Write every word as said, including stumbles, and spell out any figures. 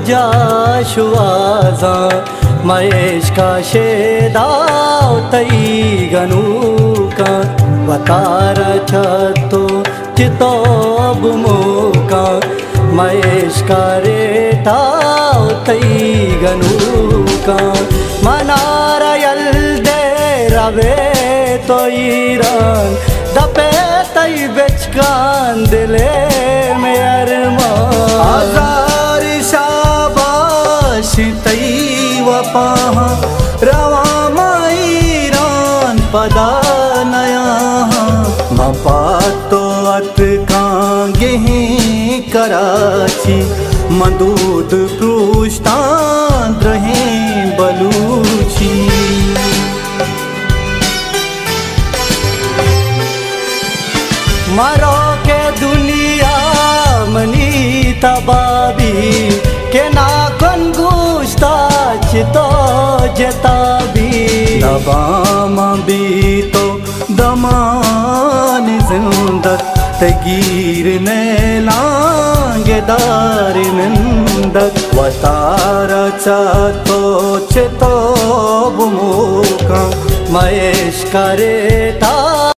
जाशुआजा महेश का शेदाव तई गनूका बतारा छतो चितो बुमोका महेश का रेटाव तई गनूका मनारा यल्दे रवे तो ईरान दपे तई बेचकान दिले में अरमान हजार शाबाश तई वपाहा रवा माईरान पदा नया मपा तो अत कांगे कराची मदूद पृष्ठान रहे बलूची मरो के दुनिया मनी तबाबी के नाकन गुस्ता चितो जताबी दबामा भी तो दमान जिंदत तगीर ने लांगेदार नंदत वतारा चातो चितो बुमोका महेश करे ता